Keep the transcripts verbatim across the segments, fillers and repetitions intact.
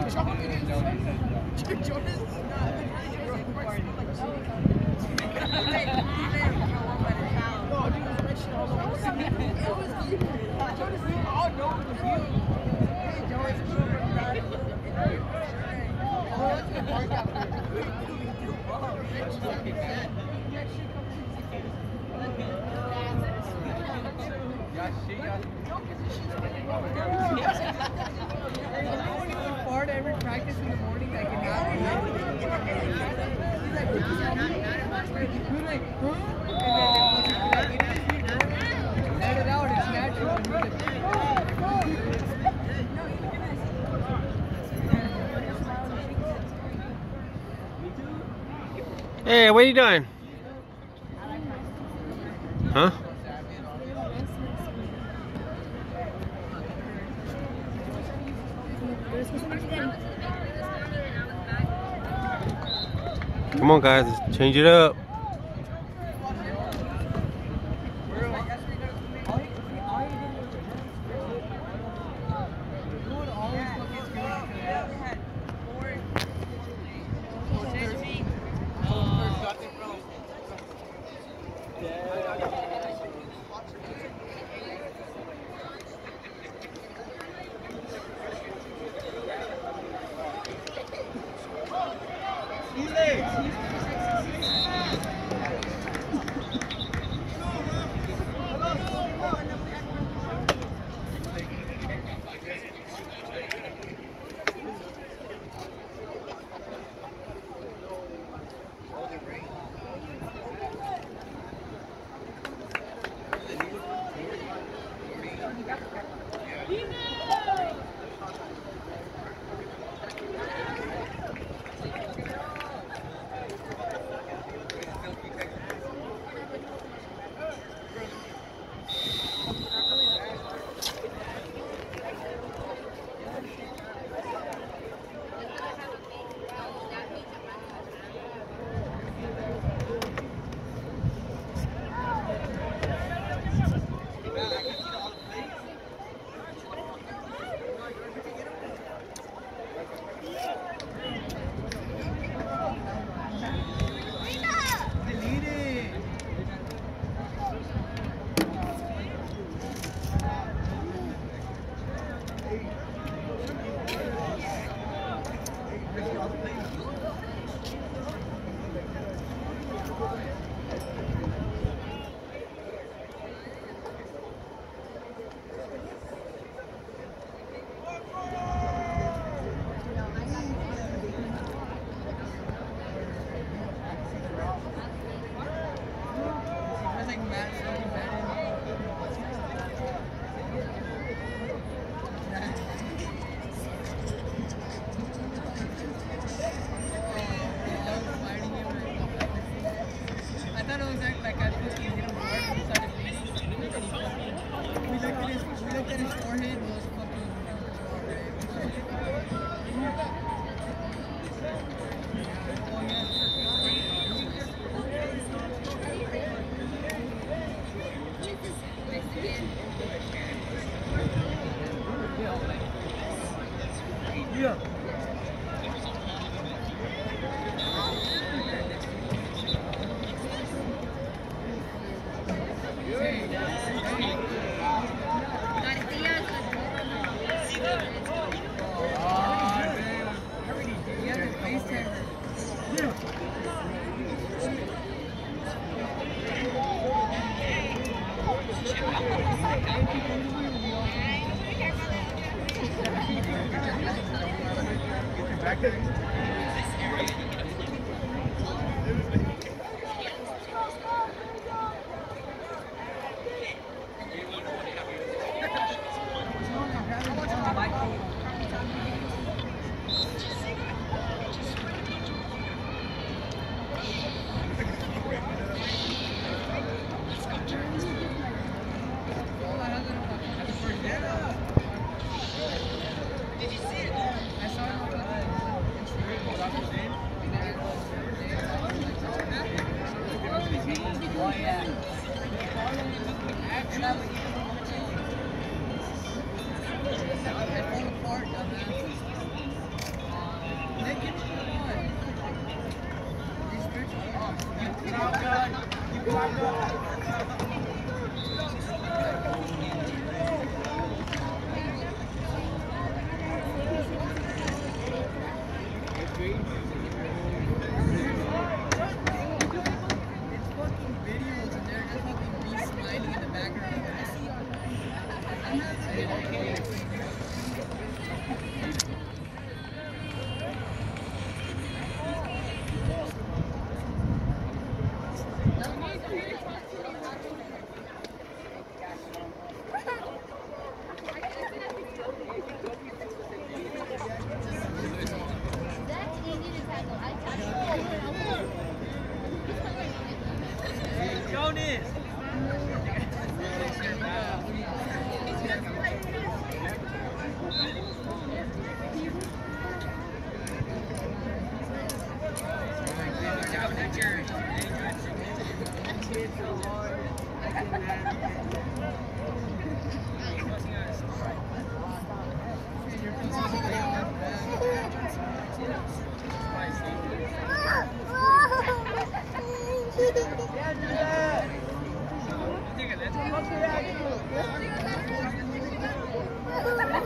Hey, what are you doing? Huh? Come on, guys, let's change it up. Did you see it? I saw it on the Instagram.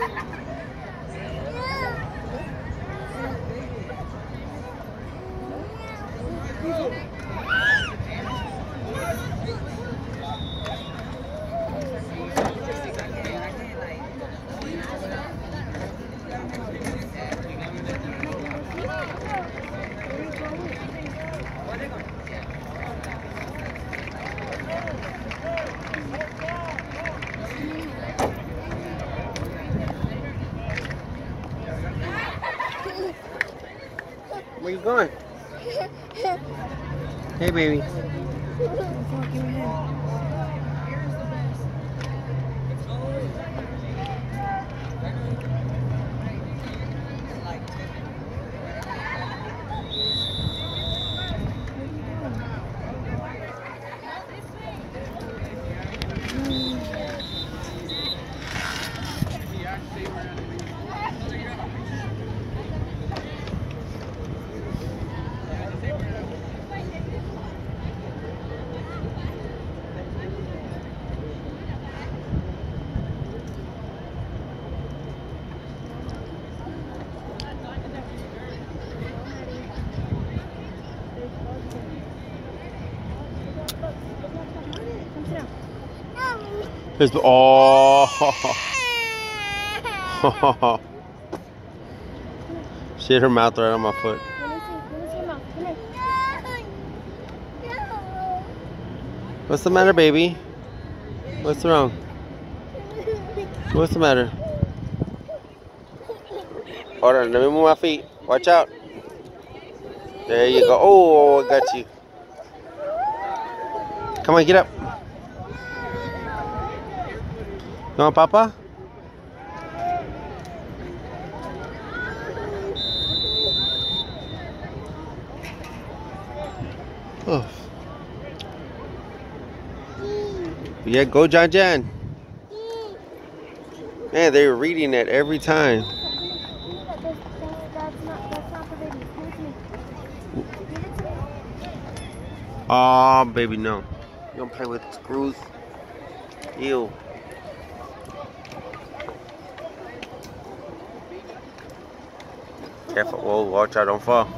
Where you going? Hey, baby. There's, oh, she hit her mouth right on my foot. What's the matter, baby? What's wrong? What's the matter? Hold on, let me move my feet. Watch out. There you go. Oh, I got you. Come on, get up. You want Papa? Oh. Yeah, go John Jan. Man, they were reading it every time. Oh, baby, no. You don't play with screws. Ew. Careful. Whoa, watch out, don't fall.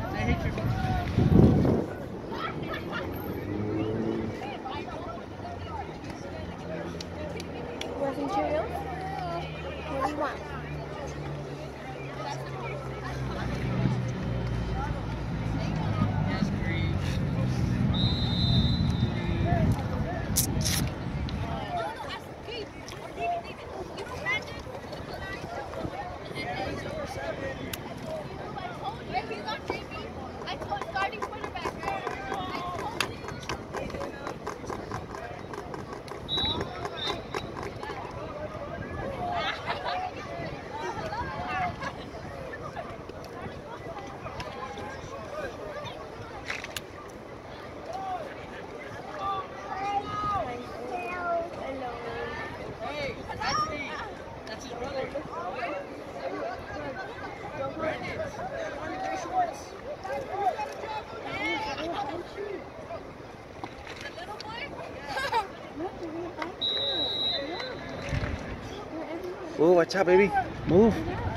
Wasn't Cheerios? What do you want? Oh, watch out, baby. Move.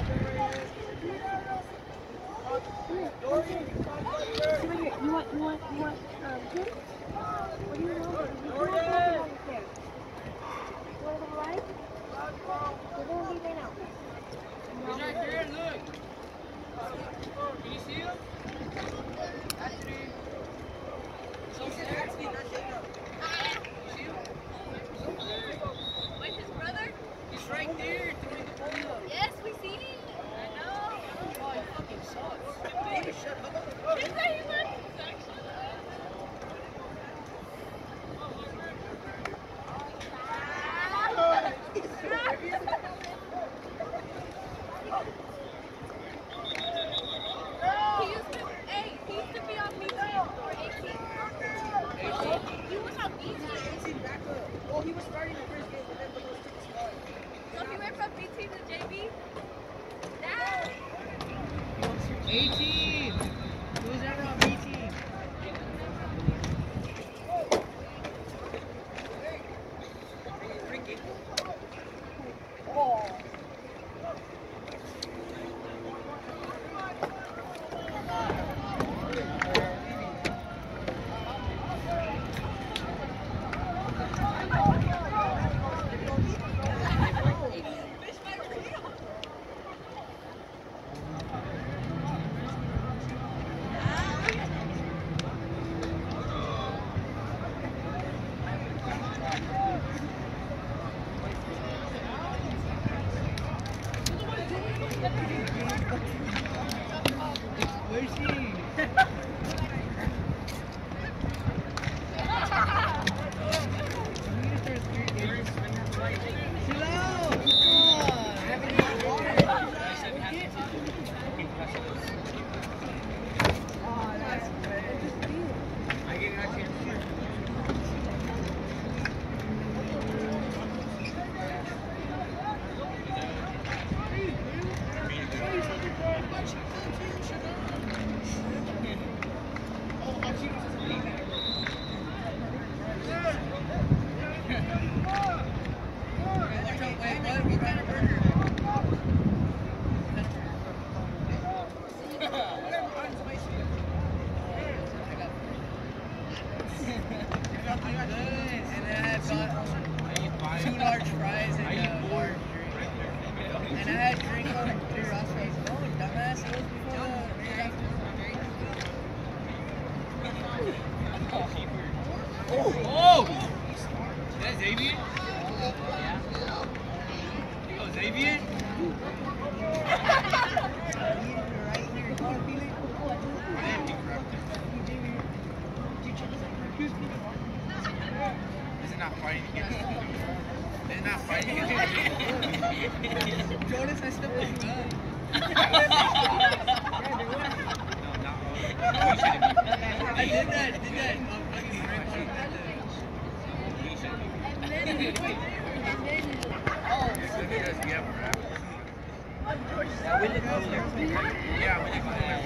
You want, you want, you want, um, kids? What do you want? You want Pokemon instead. You want them alive? They're gonna leave right now. He's right there, look. Can you see him? He's over there. See him? Wait, his brother? He's right there. Doing the pull up. Yes, we see him. I know. Oh, he fucking sucks. Shut up. Shit, that he left. He used to, hey, he used to be on B T or eighteen. He was on B T. Well, he was starting the first game, but then the most took his spot. So he went from B T to J B. Now. eighteen. Who's ever on eighteen? large fries and a large drink. And I had drink on three Ross fries. Oh, dumbass, it was before the drink. Oh! Oh! Is that Xavier? Oh, Xavier? This is not fighting against you. This is not fighting against you. Jonas, I stepped on the gun. No, not all. You shouldn't be. I did that, did that. Um, fucking drink on that. You shouldn't be. And then, and then, As soon as you have a rap. Yeah, we did go there. Yeah, when you go there.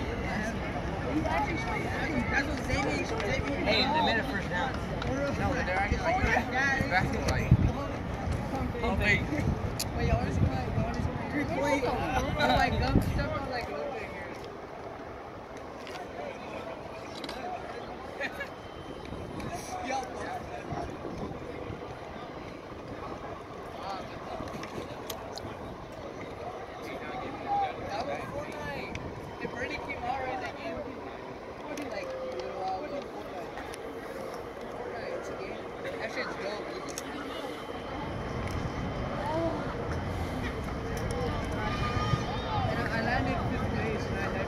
That's what Xavier, Xavier. Hey, they made it first down. No, but they're acting like basketball. Like, oh, wait. Wait, y'all wanna see my, y'all wanna see my ear? Wait, oh, my gum stuck on like a little bit here. Yup. That was Fortnite. If Bernie came out right that game, probably like a little while ago. Fortnite, it's a game. That shit's dope. And I I landed fifth place and I had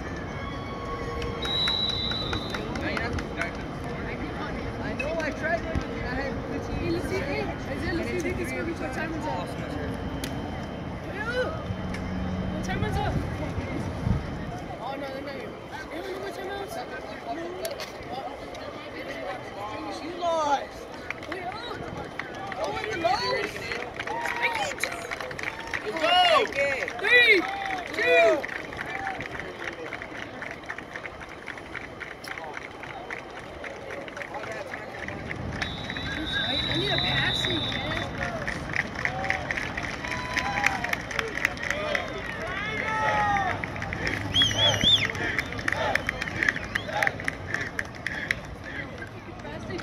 Now you have to start the I know I tried it and I had fifteen. Hey, let's see. Hey, Isaiah, let's see if they can score before time runs out. Hey, look. What time runs out? Oh, no, they're not here. Hey, look what time runs out. You lost. Wait, oh. Oh, in the nose. Go! Three, two. I, I need a passing, man. Passing.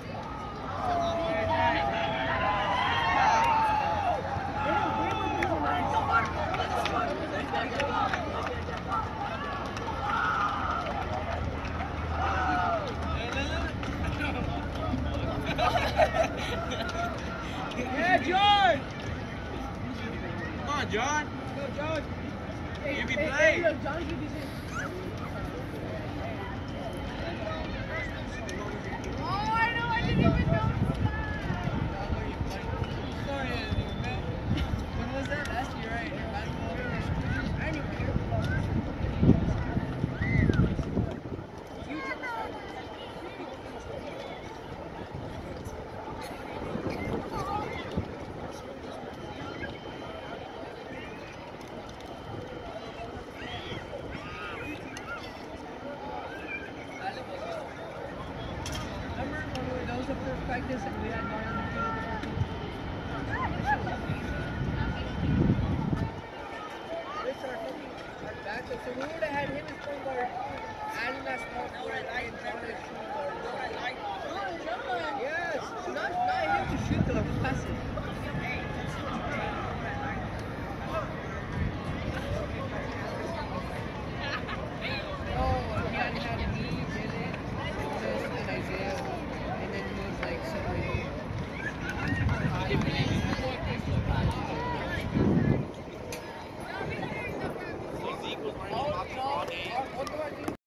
Yeah, John. Come on, John. Go, John. Hey, You be hey, playing. hey, look, John's gonna be saying. oh, I know, I didn't even know